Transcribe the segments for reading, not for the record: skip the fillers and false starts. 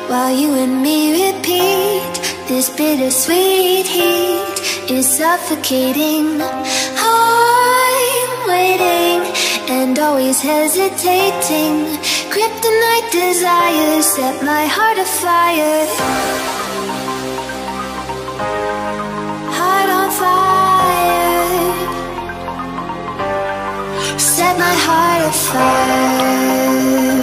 while you and me repeat. This bittersweet heat is suffocating. I'm waiting and always hesitating. Kryptonite desires set my heart afire. Heart on fire. Set my heart afire.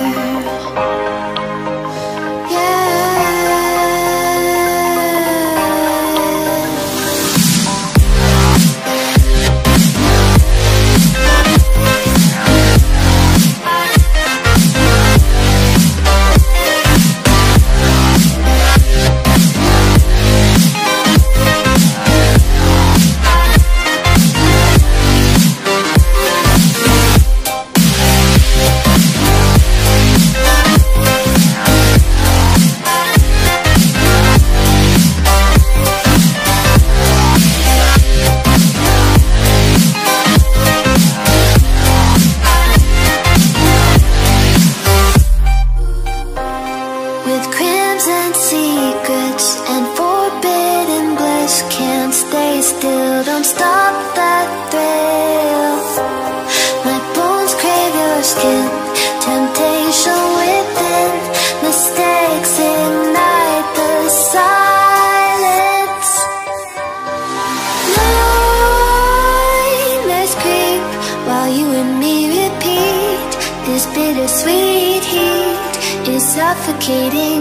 Bittersweet heat is suffocating.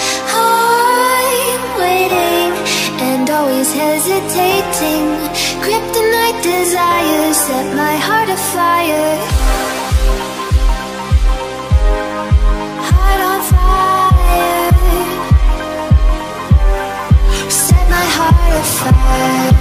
I'm waiting and always hesitating. Kryptonite desires set my heart afire. Heart on fire. Set my heart afire.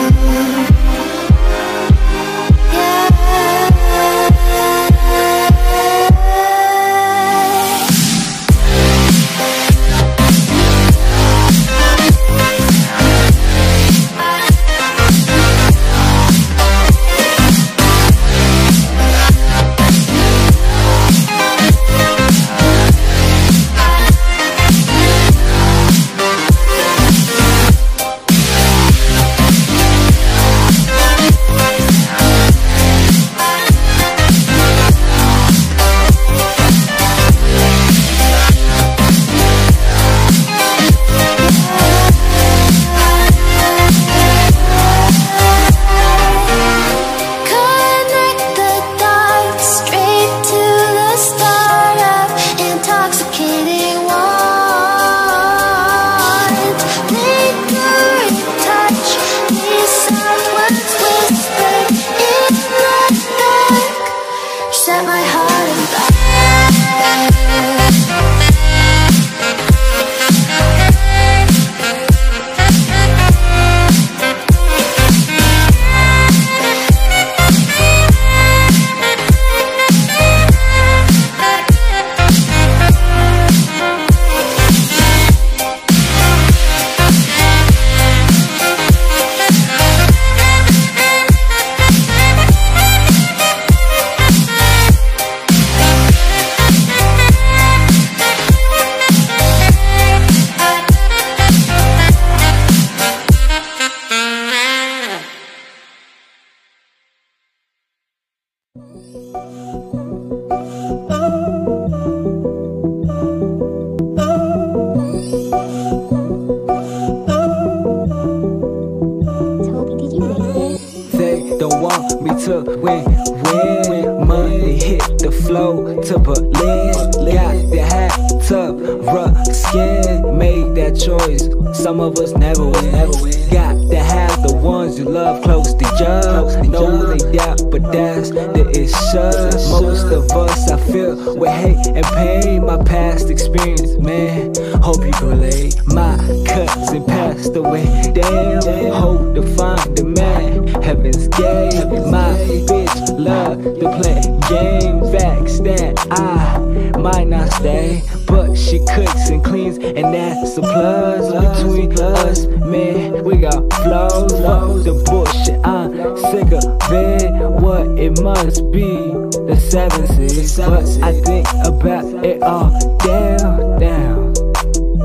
When money hit the flow to Berlin, got the hat to rough skin, made that choice. Some of us never win. Got to have the ones you love close to you. Know they doubt, but that's the issue. Most of us, I feel, with hate and pain. My past experience, man, hope you can relate. My cousin passed away, damn. Hope to find the man, heaven's gate. My bitch love to play games. Facts that I might not stay, but she cooks and cleans, and that's a plus. Between us, man, we got flows. Fuck the bullshit, I'm sick of it. What it must be, the 7 C's. But I think about it all down.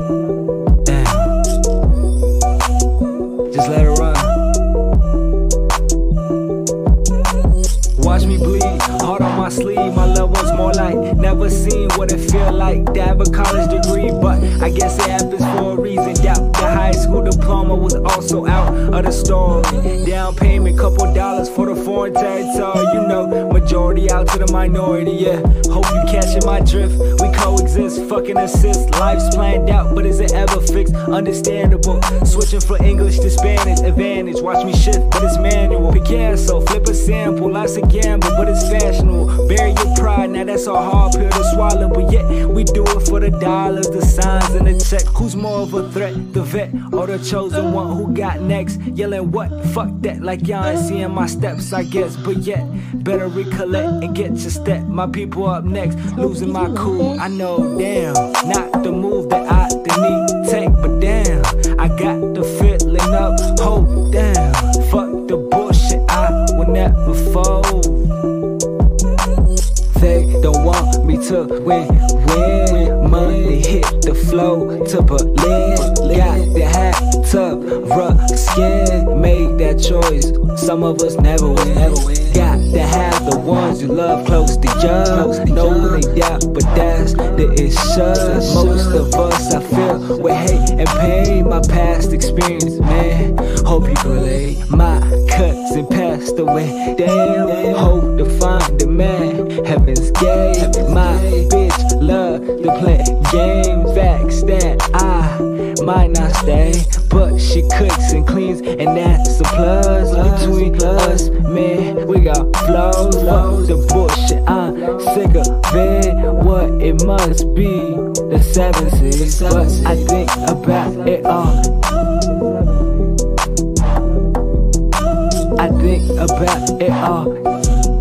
just let it run. Watch me bleed, heart on my sleeve. My love was more like never seen what it feel like to have a college degree, but I guess it happens for a reason. Doubt the high school diploma was also out of the story. Down payment, couple dollars for the foreign territory. You know, majority out to the minority. Yeah, hope you catching my drift. We coexist, fucking assist. Life's planned out, but is it ever fixed? Understandable. Switching from English to Spanish, advantage. Watch me shift, but it's manual. Picasso, flip a sample, lots of gamble, but it's fashionable. Bury your pride, now that's a hard pill to swallow. But yet, we do it for the dollars, the signs, and the check. Who's more of a threat, the vet or the chosen one? Who got next? Yelling what? Fuck that, like y'all ain't seeing my steps, I guess. But yet, better recollect and get your step. My people up next, losing my cool. I know, damn, not the move that I need to take, but damn, I got the feeling of hope. Damn, fuck the bullshit, I will never fold. They don't want me to win. Money hit the flow to Berlin. Got the hat, tough, rough skin. Made that choice, some of us never win. Got to have the ones you love close to you. No they doubt, but that's the issue. Most of us, I feel, with hate and pain. My past experience, man, hope you can relate. My cousin passed away, damn. Hope to find the man, heaven's gate. My bitch love to play games. Facts that I might not stay, but she cooks and cleans, and that's a plus. Between us, man, we got flows. Fuck the bullshit, I'm sick of it. What it must be, the 7-6. But I think about it all. I think about it all.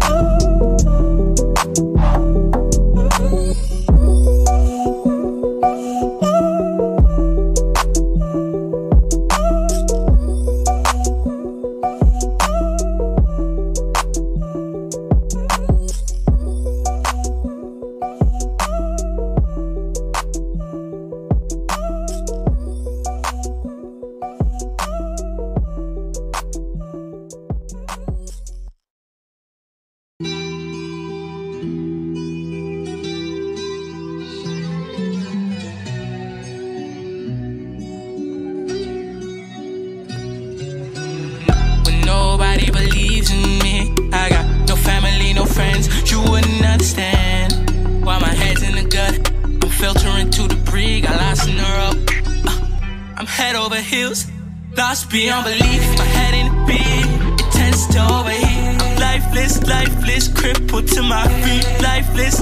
Lost beyond belief, my head in the beat, it tends to overheat. Lifeless, crippled to my feet. Lifeless,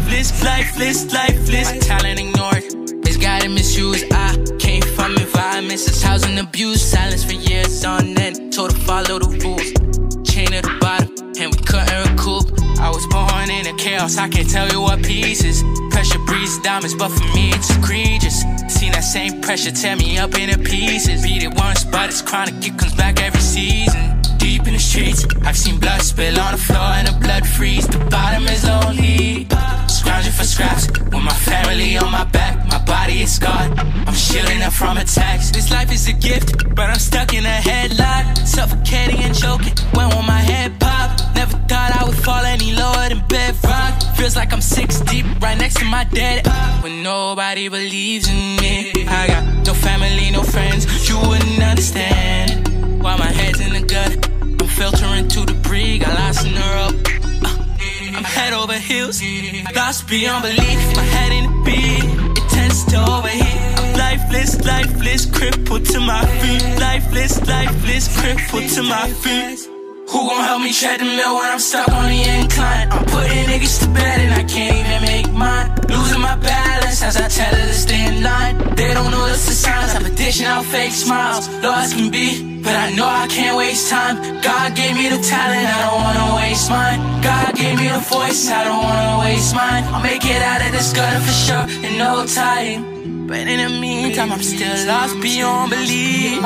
my talent ignored. It's guided misused. I came from environments that's housing abuse. Silence for years on end, told to follow the rules. Chain at the bottom, and we couldn't recoup. I was born in a chaos, I can't tell you what pieces. Pressure breeds diamonds, but for me it's egregious. Seen that same pressure tear me up into pieces. Beat it once, but it's chronic, it comes back every season. Deep in the streets, I've seen blood spill on the floor and the blood freeze. The bottom is lonely, scrounging for scraps. With my family on my back, my body is scarred. I'm shielding up from attacks. This life is a gift, but I'm stuck in a headlock. Suffocating and choking, when will my head pop? Never thought I would fall any lower than bedrock. Feels like I'm 6 deep, right next to my dead. When nobody believes in me, I got no family, no friends. You wouldn't understand why my head's in the gut. I'm filtering to debris, got lost in the rope. I'm head over heels, lost beyond belief. My head in the beat, it tends to overheat. I'm lifeless, crippled to my feet. Lifeless, crippled to my feet. Who gon' help me tread the mill when I'm stuck on the incline? I'm putting niggas to bed and I can't even make mine. Losing my balance as I tell her to stay in line. They don't notice the signs, I'm dishing out fake smiles. Lost can be, but I know I can't waste time. God gave me the talent, I don't wanna waste mine. God gave me the voice, I don't wanna waste mine. I'll make it out of this gutter for sure in no time. But in the meantime, I'm still lost beyond belief.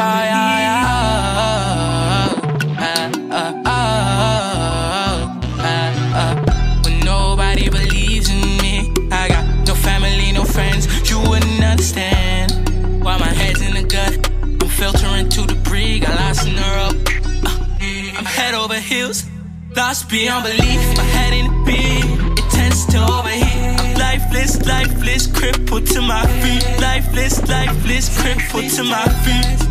When nobody believes in me, I got no family, no friends. You wouldn't understand why my head's in the gut. I'm filtering to debris, got Lost beyond belief, my head in the beat, it tends to overheat. I'm lifeless, crippled to my feet. Lifeless, crippled to my feet.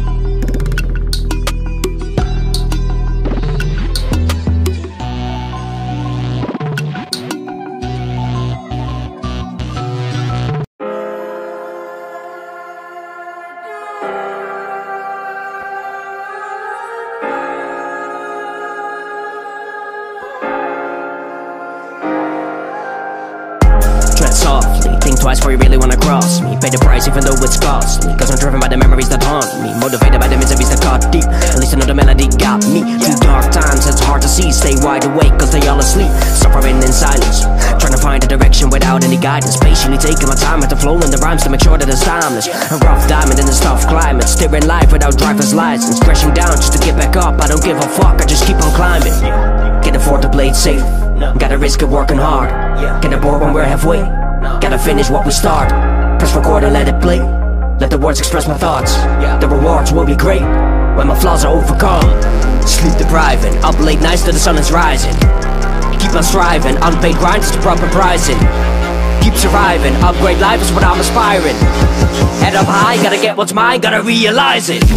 Softly, think twice before you really wanna cross me. Pay the price even though it's costly, cause I'm driven by the memories that haunt me. Motivated by the miseries that cut deep. At least I know the melody got me. Through dark times it's hard to see. Stay wide awake cause they all asleep. Suffering in silence, trying to find a direction without any guidance. Patiently taking my time at the flow in the rhymes to make sure that it's timeless. A rough diamond in this tough climate, steering life without driver's license. Crashing down just to get back up, I don't give a fuck, I just keep on climbing. Can't afford to play it safe, gotta risk it working hard. Get aboard when we're halfway, gotta finish what we start. Press record and let it play. Let the words express my thoughts. The rewards will be great when my flaws are overcome. Sleep depriving, up late nights till the sun is rising. Keep on striving, unpaid grind is the proper pricing. Keep surviving, upgrade life is what I'm aspiring. Head up high, gotta get what's mine, gotta realize it.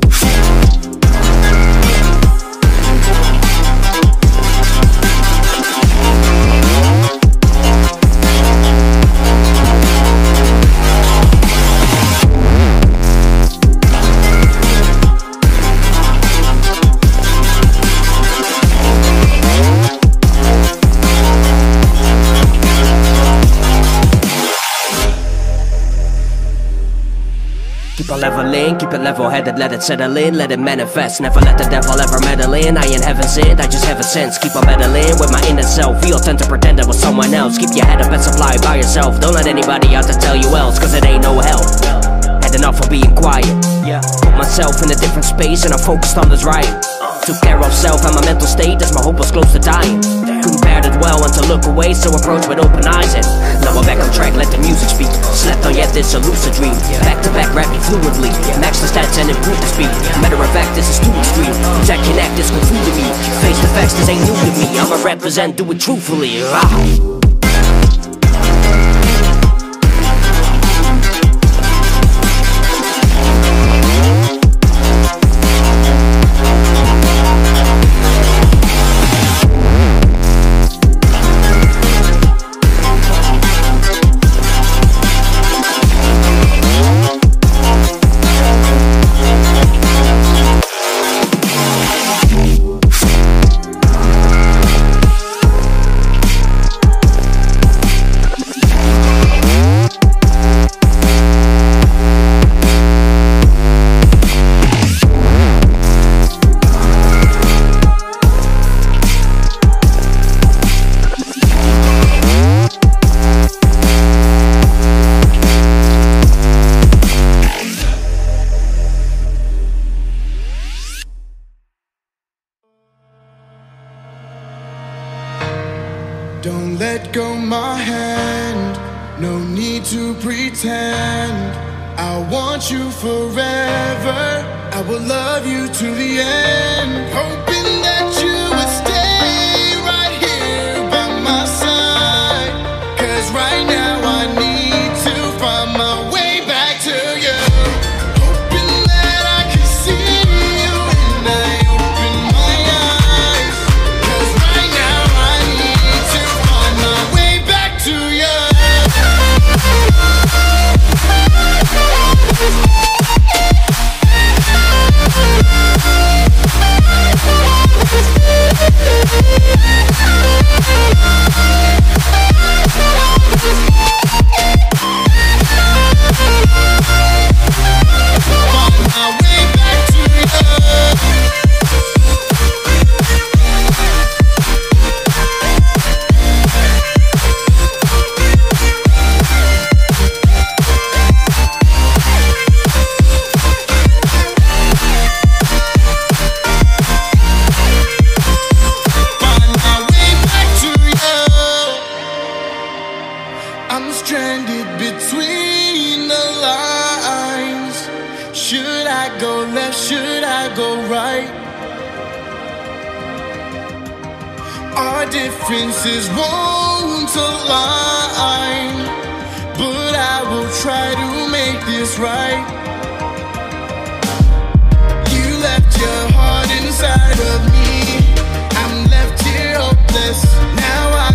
Keep on leveling, keep it level-headed, let it settle in, let it manifest. Never let the devil ever meddle in. I ain't heaven sent, I just have a sense. Keep on meddling with my inner self. We all tend to pretend it was someone else. Keep your head up and supply by yourself. Don't let anybody out to tell you else, cause it ain't no help. Had enough of being quiet. Put myself in a different space and I focused on this right. Took care of self and my mental state as my hope was close to dying. Couldn't bear it well and to look away, so approach with open eyes. And now I'm back on track, let the music speak. Slept on yet this a lucid dream. Back to back rapping fluently, max the stats and improve the speed. Matter of fact, this is too extreme. That connect, this go through to me. Face the facts, this ain't new to me. I'ma represent, do it truthfully. Don't let go my hand, no need to pretend. I want you forever, I will love you to the end. Hoping that you would stay right here by my side, cause right now I need to find my way back to you. Hoping that I can see you when I open my eyes, cause right now I need to find my way back to you. I'm stranded between the lines. Should I go left? Should I go right? Our differences won't align, but I will try to make this right. You left your heart inside of me, I'm left here hopeless. Now